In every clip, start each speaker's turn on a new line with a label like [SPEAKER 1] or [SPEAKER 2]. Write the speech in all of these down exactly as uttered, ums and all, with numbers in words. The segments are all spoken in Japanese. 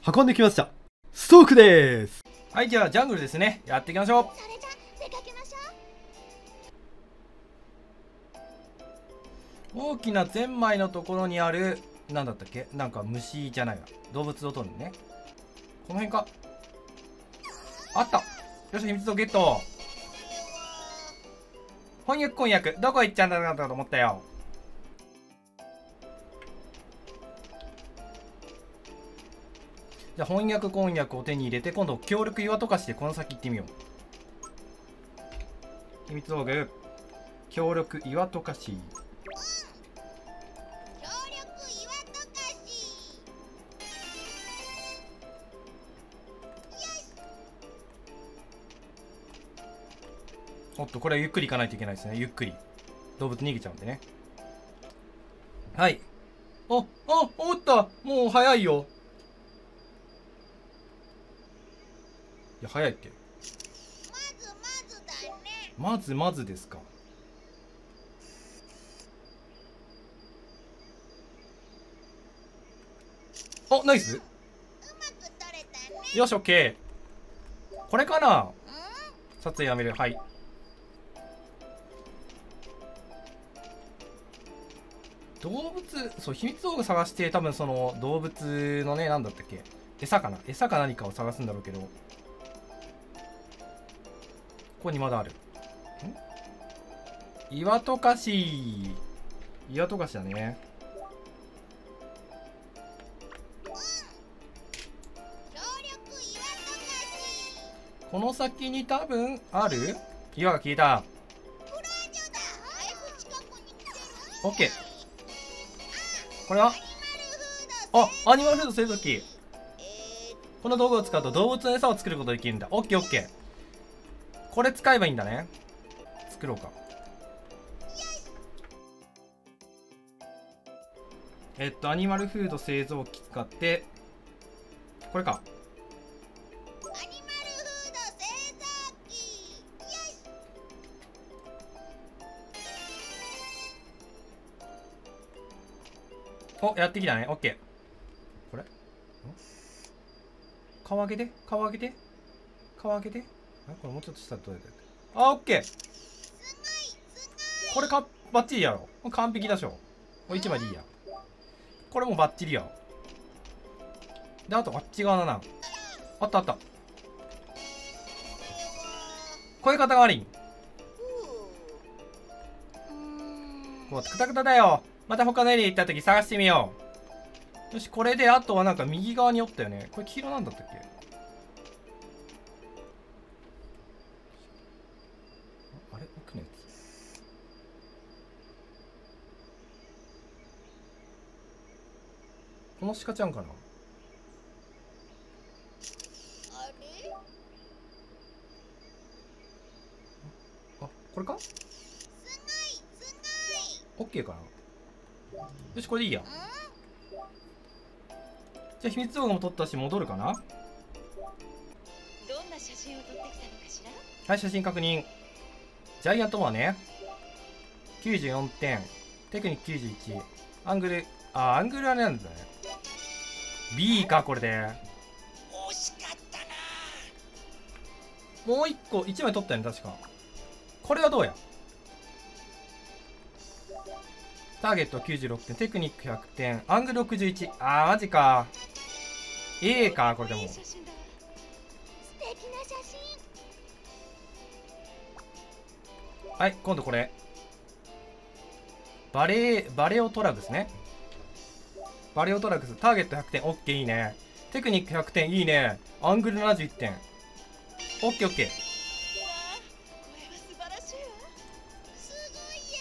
[SPEAKER 1] 運んできました。ストークでーす。
[SPEAKER 2] はい、じゃあジャングルですね。やっていきましょう。
[SPEAKER 3] それじゃ出かけましょう。
[SPEAKER 2] 大きなゼンマイのところにある、なんだったっけ、なんか虫じゃないわ、動物を取るのね。この辺か。あった。よし、秘密をゲット。翻訳婚約、どこ行っちゃうんだと思ったよ。じゃあ翻訳婚約を手に入れて、今度協力岩とかしてこの先行ってみよう。秘密道具、協力岩とかし。
[SPEAKER 3] 協力岩とかし。
[SPEAKER 2] おっと、これはゆっくり行かないといけないですね。ゆっくり動物逃げちゃうんでね。はい。あ、あ、おった。もう早いよ。いや、早いって。
[SPEAKER 3] まずまずだね。
[SPEAKER 2] まずまずですか。あ、ナイス。
[SPEAKER 3] うまく取れたね。
[SPEAKER 2] よし、オッケー。これかな。
[SPEAKER 3] うん
[SPEAKER 2] 撮影やめる。はい。動物、そう、秘密道具探して、多分その動物のね、なんだったっけ、餌かな、餌か何かを探すんだろうけど、ここにまだある。ん岩とかし。岩とかしだね。
[SPEAKER 3] 協力岩とかし。
[SPEAKER 2] この先に多分ある岩が消えた。
[SPEAKER 3] フラージョだ。だいぶ近くに来てる。
[SPEAKER 2] オッケー。これは
[SPEAKER 3] アニマルフード製
[SPEAKER 2] あ、アニマルフード製造機。
[SPEAKER 3] えー、
[SPEAKER 2] この道具を使うと動物の餌を作ることができるんだ。オッケーオッケー。これ使えばいいんだね。作ろうか。えっと、アニマルフード製造機使って、これか。
[SPEAKER 3] アニマルフード製造機。よし。
[SPEAKER 2] お、やってきたね。オッケー。これん顔上げて顔上げて顔上げてあ、これもうちょっと下どうやってやってあ、オッケー。
[SPEAKER 3] すごいす
[SPEAKER 2] これか、バッチリやろ。完璧だしょ。もういちまいでいいや。これもバッチリや。で、あとあっち側だな。あったあった。こういう方が悪い。
[SPEAKER 3] ごい。うーん。
[SPEAKER 2] こう、クタクタだよ。また他のエリア行った時探してみよう。よし、これで、あとはなんか右側におったよね。これ黄色なんだったっけ。あれ奥のやつ。この鹿ちゃんかな。
[SPEAKER 3] あれ？
[SPEAKER 2] あ、これか。
[SPEAKER 3] すごいす
[SPEAKER 2] オッケーかな。よし、これでいいや。
[SPEAKER 3] ごい。うん？
[SPEAKER 2] じゃあ秘密動画も撮ったし戻るかな。
[SPEAKER 4] どんな写真を撮ってきたのかしら。
[SPEAKER 2] はい、写真確認。ジャイアントモアね。きゅうじゅうよんてん。テクニックきゅうじゅういち。アングル、あ、アングルあれなんだね。B か、これで。
[SPEAKER 3] 惜しかったな。
[SPEAKER 2] もう一個、いちまい取ったよね、確か。これはどうや。ターゲットきゅうじゅうろくてん、テクニックひゃくてん、アングルろくじゅういち。あー、マジか。A か、これでも。
[SPEAKER 4] いい写真だわ。
[SPEAKER 3] 素敵な写真。
[SPEAKER 2] はい、今度これ。バレー、バレオトラグスね。バレオトラグス、ターゲットひゃくてん、オッケーいいね。テクニックひゃくてん、いいね。アングルななじゅういってん。オッケーオッケー。
[SPEAKER 4] わあ、これは素晴らしいわ。
[SPEAKER 3] すごいや。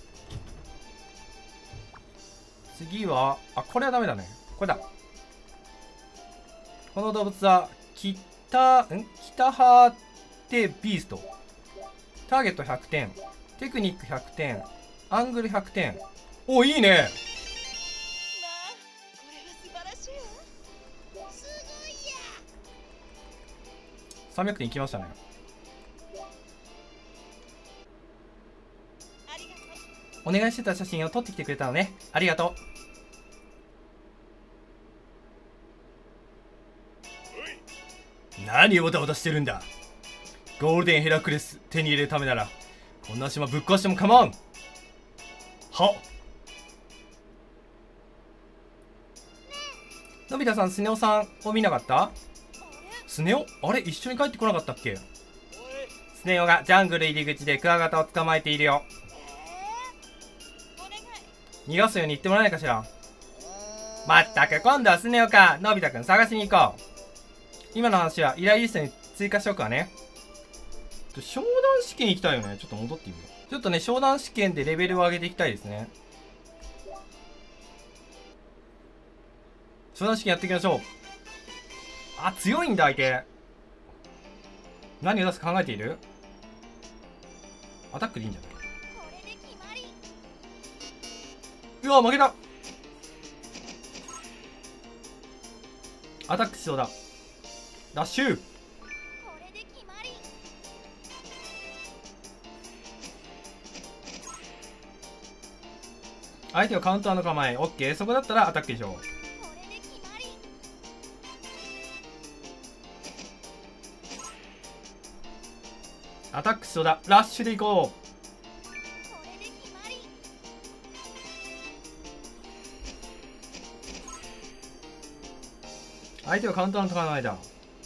[SPEAKER 2] 次は、あ、これはダメだね。これだ。この動物は、キタ、んキタハーテビースト。ターゲットひゃくてん。テクニックひゃくてん。アングルひゃくてん。お、いいね。
[SPEAKER 4] まあ、これは素晴らしいわ。
[SPEAKER 3] すごいや。
[SPEAKER 2] さんびゃくてんいきましたね。
[SPEAKER 4] ありがとう。
[SPEAKER 2] お願いしてた写真を撮ってきてくれたのね。ありがとう。 何をわたわたしてるんだ。ゴールデンヘラクレス手に入れるためならこんな島ぶっ壊しても構わん。はっ。のび太さん、スネ夫さんを見なかった？スネ夫、あれ一緒に帰ってこなかったっけ？スネ夫がジャングル入り口でクワガタを捕まえているよ。逃がすように言ってもらえないかしら。まったく今度はスネ夫か。のび太くん探しに行こう。今の話は依頼リストに追加しとくわね。商談試験行きたいよね。ちょっと戻ってみよう。ちょっとね、商談試験でレベルを上げていきたいですね。商談試験やっていきましょう。あ、強いんだ相手。何を出すか考えている？アタックでいいんじゃない？うわ、負けた。アタックしそうだ。ラッシュ。相手はカウンターの構え。オッケー。そこだったらアタックでしょう。アタックしそうだ。ラッシュでいこう。相手はカウンターの構えだ。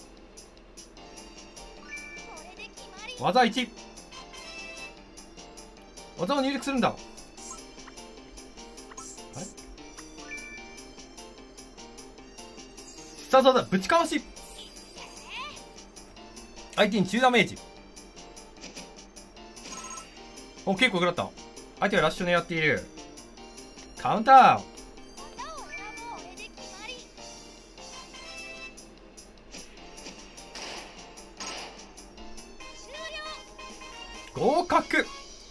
[SPEAKER 2] 技いち。技を入力するんだ。あれスタートだ。ぶちかわし。相手に中ダメージ。お、結構食らった。相手はラッシュ狙っている。カウンター。合格。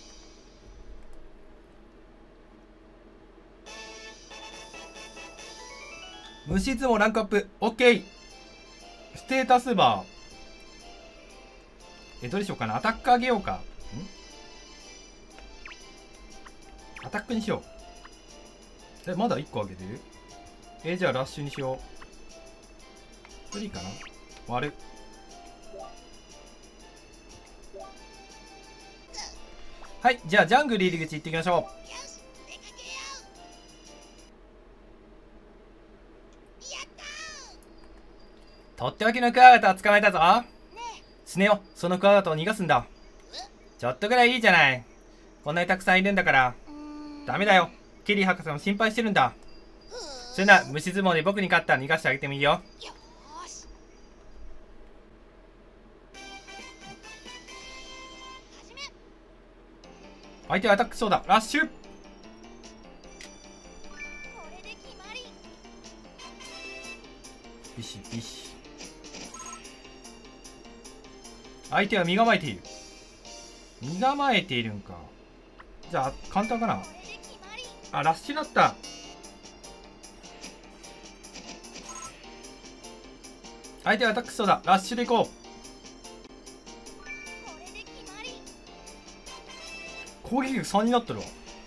[SPEAKER 2] 虫相撲ランクアップ。オッケー。ステータスバー。え、どれしようかな。アタック上げようか。んアタックにしよう。え、まだいっこ上げてる？え、じゃあラッシュにしよう。それいいかな。割る。はい、じゃあジャングル入り口行ってきましょう。とっておきのクワガタを捕まえたぞ。スネ夫、そのクワガタを逃がすんだ。ちょっとぐらいいいじゃない。こんなにたくさんいるんだから。ダメだよ。ケリー博士も心配してるんだ。それなら虫相撲で僕に勝ったら逃がしてあげてもいいよ。相手はアタックそうだ。ラッシュ。ビシビシ。相手は身構えている。身構えているんか。じゃあ簡単かな。あ、ラッシュだった。相手はアタックそうだ。ラッシュでいこう。攻撃力さんになってるわ。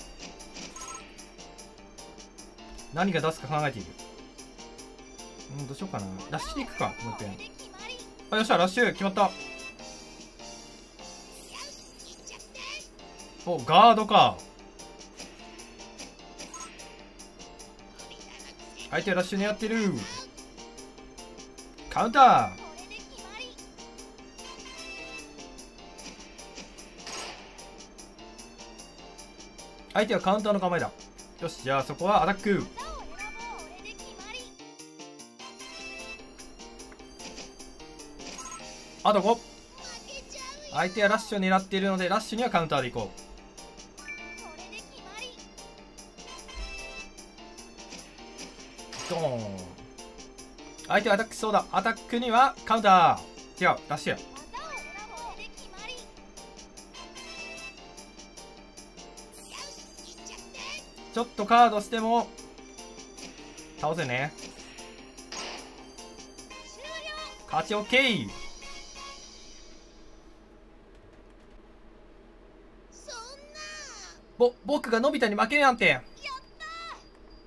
[SPEAKER 2] 何が出すか考えている。うん、どうしようかな。ラッシュでいくか。もう一遍。あ、よっしゃ、ラッシュ決まった。お、ガードか。相手はラッシュ狙ってる。カウンター。相手はカウンターの構えだ。よし、じゃあそこはアタック。あとご。相手はラッシュを狙っているのでラッシュにはカウンターでいこう。ドーン。相手はアタックしそうだ。アタックにはカウンター。違う、ラッシュや。ちょっとカードしても倒せね。勝ち OK。 ぼ僕がのび太に負けるなんて。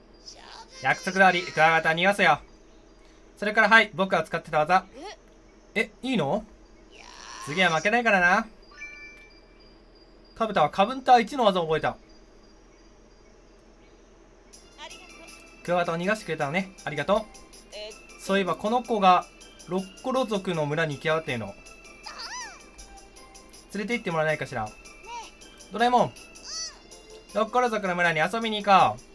[SPEAKER 2] 約束通りクワガタ逃がせよ。それからはい、僕が使ってた技え、いいの？次は負けないからな。カブタはカウンターいちの技を覚えた。
[SPEAKER 4] ありがとう。
[SPEAKER 2] クワガタを逃がしてくれたのね。ありがとう。
[SPEAKER 4] え
[SPEAKER 2] そういえばこの子がロッコロ族の村に行き合うっていうの。連れて行ってもらえないかしら。ドラえもん、ロッコロ族の村に遊びに行こう。